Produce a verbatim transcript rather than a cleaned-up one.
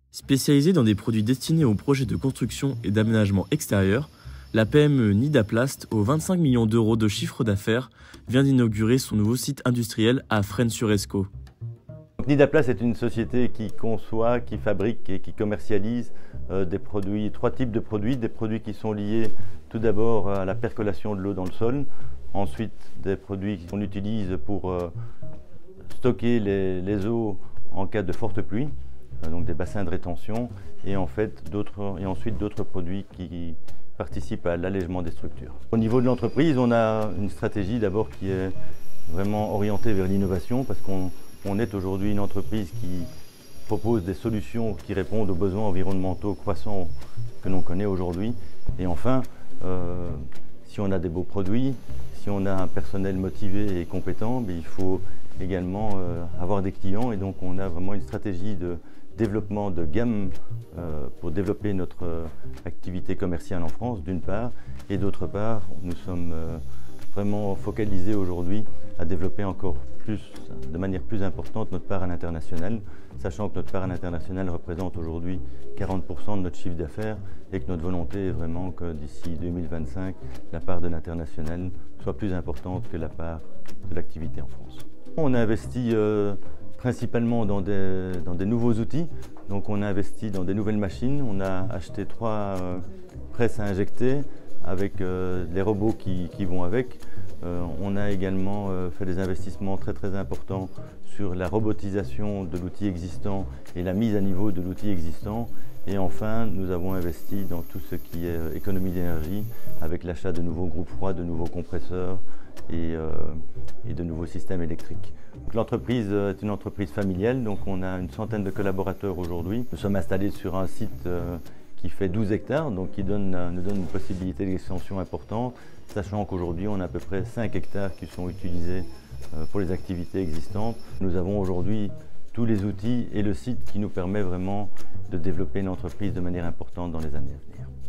Spécialisée dans des produits destinés aux projets de construction et d'aménagement extérieur, la P M E Nidaplast, aux vingt-cinq millions d'euros de chiffre d'affaires, vient d'inaugurer son nouveau site industriel à Fresnes-sur-Escaut. Nidaplast est une société qui conçoit, qui fabrique et qui commercialise euh, des produits, trois types de produits. Des produits qui sont liés tout d'abord à la percolation de l'eau dans le sol, ensuite des produits qu'on utilise pour euh, stocker les, les eaux en cas de forte pluie, euh, donc des bassins de rétention, et, en fait, et ensuite d'autres produits qui participent à l'allègement des structures. Au niveau de l'entreprise, on a une stratégie d'abord qui est vraiment orientée vers l'innovation, parce qu'on On est aujourd'hui une entreprise qui propose des solutions qui répondent aux besoins environnementaux croissants que l'on connaît aujourd'hui. Et enfin, euh, si on a des beaux produits, si on a un personnel motivé et compétent, il faut également euh, avoir des clients. Et donc on a vraiment une stratégie de développement de gamme euh, pour développer notre euh, activité commerciale en France, d'une part. Et d'autre part, nous sommes euh, vraiment focalisés aujourd'hui à développer encore plus, de manière plus importante, notre part à l'international, sachant que notre part à l'international représente aujourd'hui quarante pour cent de notre chiffre d'affaires et que notre volonté est vraiment que d'ici deux mille vingt-cinq, la part de l'international soit plus importante que la part de l'activité en France. On a investi euh, principalement dans des, dans des nouveaux outils, donc on a investi dans des nouvelles machines, on a acheté trois euh, presses à injecter avec euh, les robots qui, qui vont avec. Euh, on a également euh, fait des investissements très très importants sur la robotisation de l'outil existant et la mise à niveau de l'outil existant. Et enfin, nous avons investi dans tout ce qui est euh, économie d'énergie avec l'achat de nouveaux groupes froids, de nouveaux compresseurs et, euh, et de nouveaux systèmes électriques. L'entreprise est une entreprise familiale, donc on a une centaine de collaborateurs aujourd'hui. Nous sommes installés sur un site euh, qui fait douze hectares, donc qui donne, nous donne une possibilité d'extension importante, sachant qu'aujourd'hui on a à peu près cinq hectares qui sont utilisés pour les activités existantes. Nous avons aujourd'hui tous les outils et le site qui nous permet vraiment de développer une entreprise de manière importante dans les années à venir.